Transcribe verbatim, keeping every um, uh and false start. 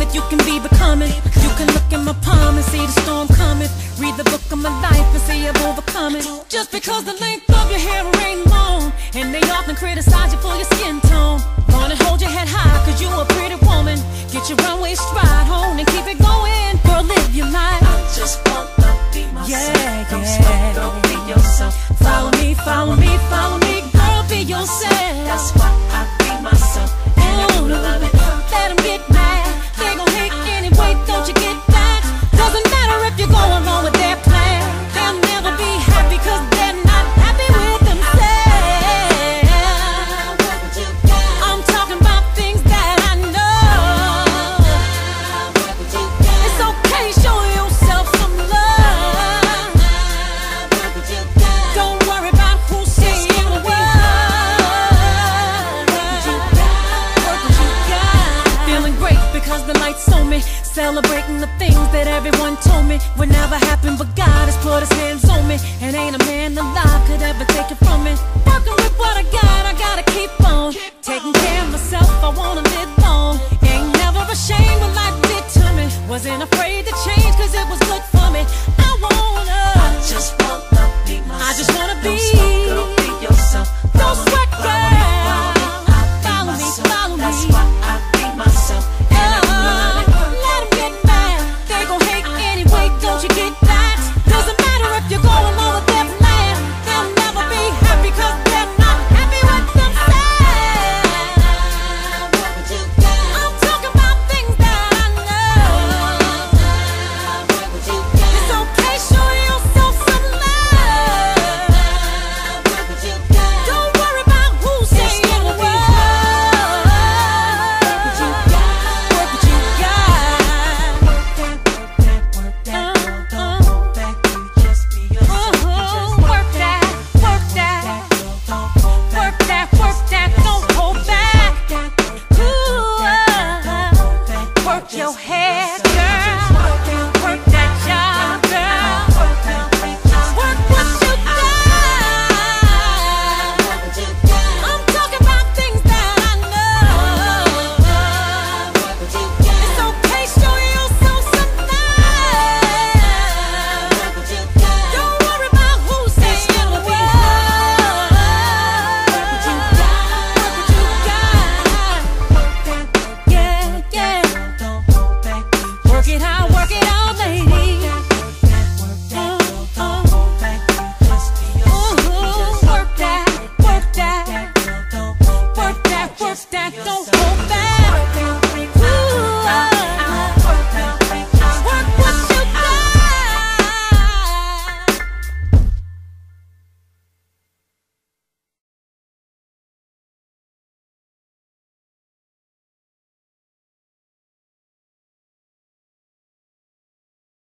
you can be becoming. You can look in my palm and see the storm coming. Read the book of my life and see I've overcome it. Just because the length of your hair ain't long, and they often criticize you for your skin tone. Gonna hold your head high, cause you a pretty woman. Get your runway stride on and keep it going. Girl, live your life. I just wanna be myself. Yeah, Don't yeah. sweat, don't be yourself. Follow me, follow me, follow me. Girl, be yourself. That's why I be myself. And I'm gonna love it. Let them get mad. They gon' hate anyway, don't you get that? Doesn't matter if you go along with their plan. They'll never be happy cause they're not happy with themselves. I'm talking about things that I know. It's okay, show yourself some love. Don't worry about who's saying what. Work what you got. Feeling great because the lights on me. Celebrating the things that everyone told me would never happen, but God has put his hand